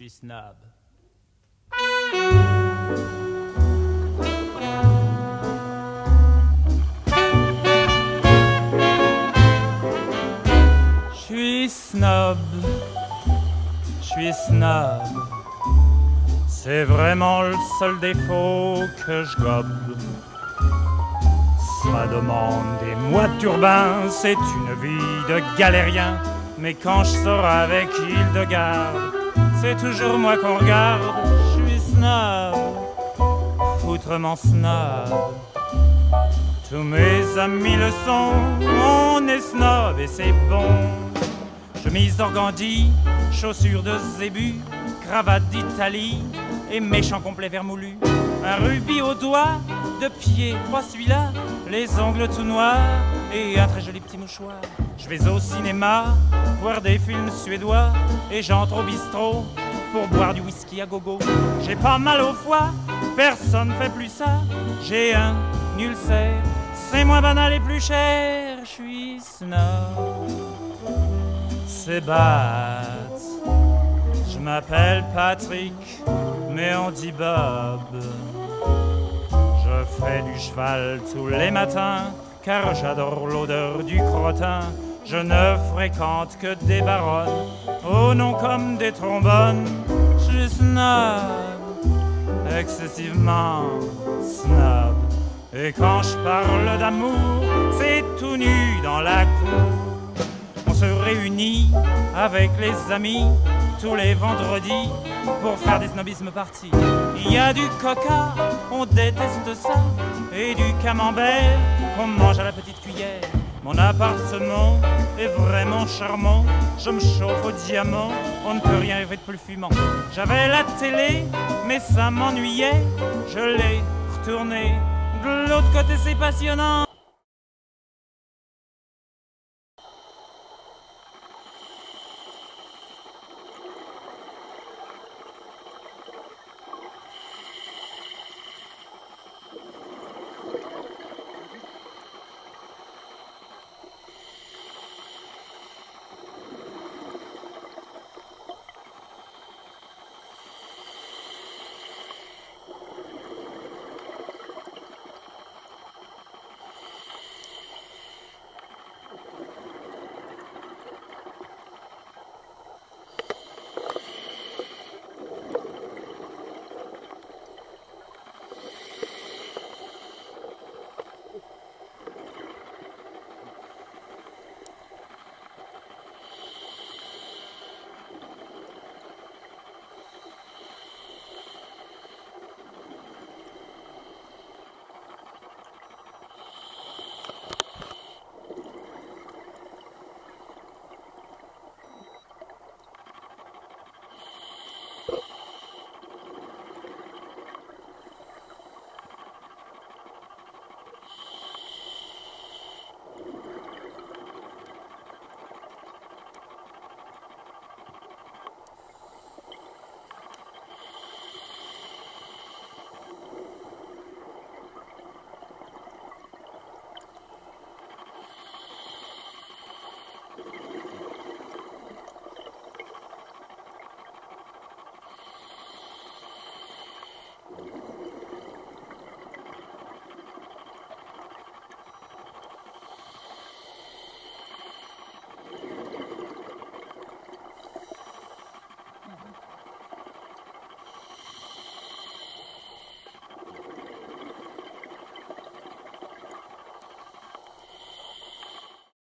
suis snob. Je suis snob, je suis snob. C'est vraiment le seul défaut que je gobe. Ça demande des mois de turbin, c'est une vie de galérien. Mais quand je sors avec Hildegarde, c'est toujours moi qu'on regarde. Je suis snob, foutrement snob. Tous mes amis le sont, on est snob et c'est bon. Chemise d'organdi, chaussures de zébu, cravate d'Italie et méchant complet vermoulu. Un rubis au doigt, de pied, pas celui-là, les ongles tout noirs et un très joli petit mouchoir. Je vais au cinéma, voir des films suédois et j'entre au bistrot pour boire du whisky à gogo. J'ai pas mal au foie, personne fait plus ça. J'ai un ulcère, c'est moins banal et plus cher. Je suis snob, c'est bête. Je m'appelle Patrick, mais on dit Bob. Je fais du cheval tous les matins, car j'adore l'odeur du crottin. Je ne fréquente que des baronnes, au nom comme des trombones. Je suis snob, excessivement snob. Et quand je parle d'amour, c'est tout nu dans la cour. On se réunit avec les amis tous les vendredis pour faire des snobismes parties. Il y a du coca, on déteste ça, et du camembert qu'on mange à la petite cuillère. Mon appartement est vraiment charmant, je me chauffe au diamant, on ne peut rien rêver de plus fumant. J'avais la télé, mais ça m'ennuyait, je l'ai retournée. De l'autre côté c'est passionnant.